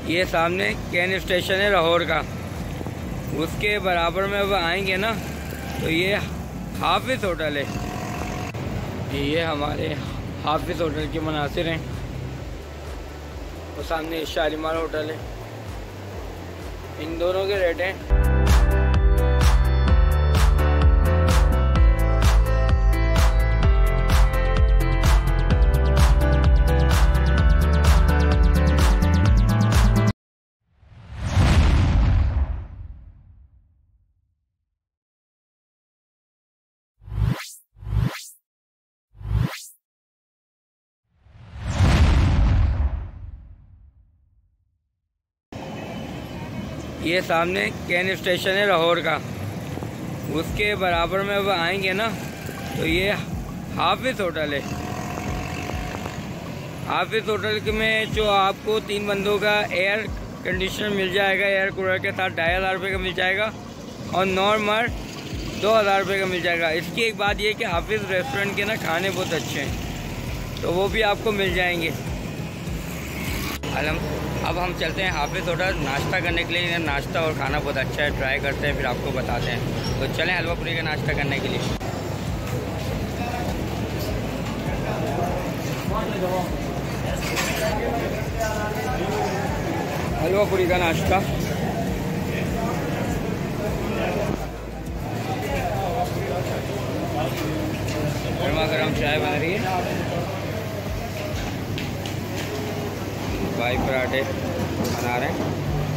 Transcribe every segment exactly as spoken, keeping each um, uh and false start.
ये सामने can station है लाहौर का, उसके बराबर में अब आएंगे ना तो ये हाफिज़ होटल है। ये हमारे हाफिज़ होटल के मनासिर हैं और सामने शालीमार होटल है। इन दोनों के रेट हैं। ये सामने कैन स्टेशन है लाहौर का, उसके बराबर में अब आएंगे ना तो ये हाफिज़ होटल है। हाफिज़ होटल में जो आपको तीन बंदों का एयर कंडीशनर मिल जाएगा, एयर कूलर के साथ ढाई हज़ार रुपये का मिल जाएगा और नॉर्मल दो हज़ार रुपये का मिल जाएगा। इसकी एक बात ये कि हाफिज़ रेस्टोरेंट के ना खाने बहुत अच्छे हैं, तो वो भी आपको मिल जाएंगे। अलम अब हम चलते हैं हाफिज़ होटल नाश्ता करने के लिए। नाश्ता और खाना बहुत अच्छा है, ट्राई करते हैं फिर आपको बताते हैं। तो चलें हलवा पूरी का नाश्ता करने के लिए। हलवा पूरी का नाश्ता गर्मा गर्म चाय बन रही है, भाई पराठे बना रहे हैं।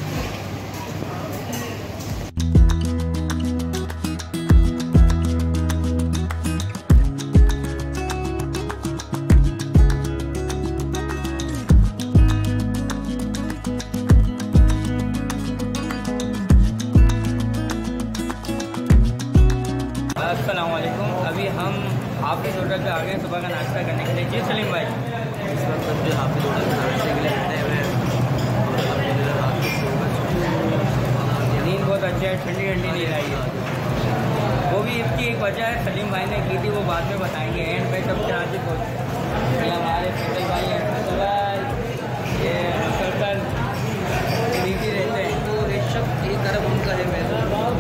अस्सलाम वालेकुम। अभी हम हाफिज़ होटल पे आ गए सुबह का नाश्ता करने के लिए। जी सलीम भाई, इस वक्त जो हाफिज़ होटल में नाश्ते के लिए आते हुए नींद बहुत अच्छा है, ठंडी ठंडी नींद आई है। वो भी इसकी एक वजह है सलीम भाई ने की थी, वो बाद में बताएंगे। एंड भाई सब कराची पहुँचे। ये हमारे फैसल भाई हैं, फैसल भाई ये मुसलसल नीति रहते हैं। तो रिक्शक एक तरफ उनका है, मैं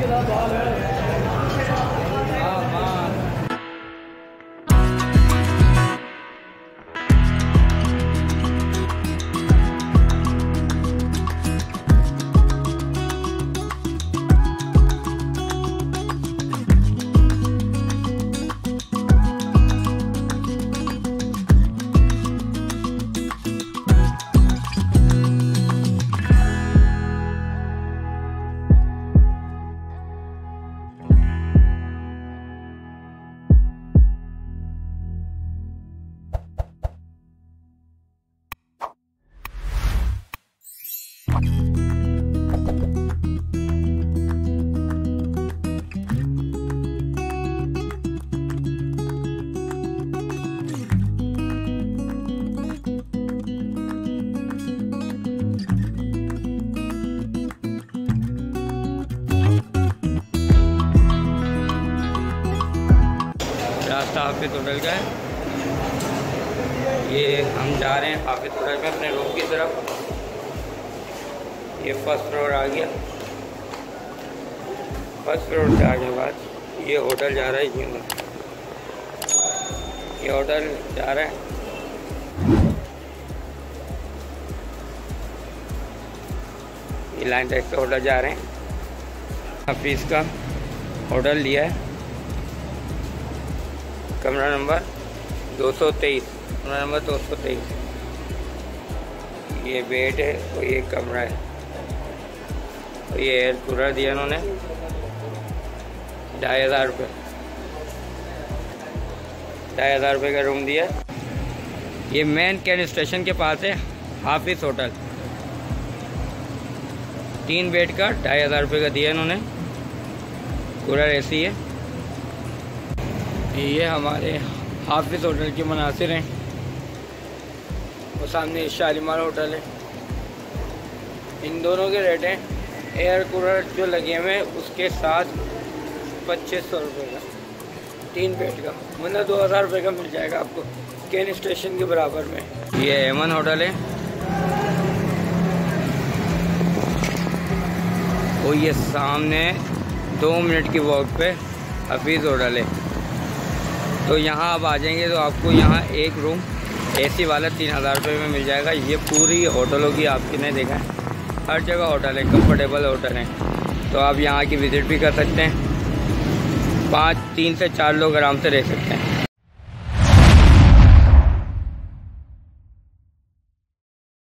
रास्ता हाफिज़ होटल का है। ये हम जा रहे हैं हाफिज़ होटल में अपने रूम की तरफ। ये फर्स्ट फ्लोर आ गया। फर्स्ट फ्लोर से आने के बाद ये होटल जा रहा है। ये ये होटल जा रहा है। ये लाइन टैक्स से होटल जा रहे हैं। हाफिज़ का होटल लिया है, कमरा नंबर दो सौ तेईस, कमरा नंबर दो सौ तेईस। ये बेड है और ये कमरा है और ये एयर कूलर दिया उन्होंने ढाई हज़ार रुपये ढाई हज़ार रुपये का रूम दिया। ये मेन कैन स्टेशन के पास है हाफिज़ होटल। तीन बेड का ढाई हज़ार रुपये का दिया इन्होंने। कूलर एसी है। ये हमारे हाफिज़ होटल के मनासिर हैं और सामने शालीमार होटल है। इन दोनों के रेट हैं। एयर कूलर जो लगे हुए हैं उसके साथ पच्चीस सौ रुपये का तीन बेड का, मतलब दो हज़ार रुपये का मिल जाएगा आपको कैन स्टेशन के बराबर में। ये एमन होटल है। वो ये सामने दो मिनट की वॉक पे हफीज़ होटल है। तो यहाँ आप आ जाएंगे तो आपको यहाँ एक रूम एसी वाला तीन हज़ार रुपये में मिल जाएगा। ये पूरी होटलों की आपने देखा है, हर जगह होटल है, कंफर्टेबल होटल है। तो आप यहाँ की विज़िट भी कर सकते हैं। पाँच तीन से चार लोग आराम से रह सकते हैं।